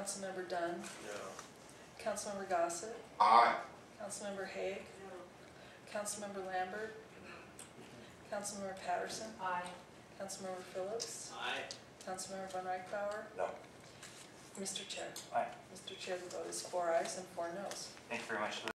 Councilmember Dunn. No. Councilmember Gossett. Aye. Councilmember Haig. Councilmember Lambert. Councilmember Patterson. Aye. Councilmember Phillips. Aye. Councilmember Von Reichbauer. No. Mr. Chair. Aye. Mr. Chair, the vote is 4 ayes and 4 noes. Thank you very much.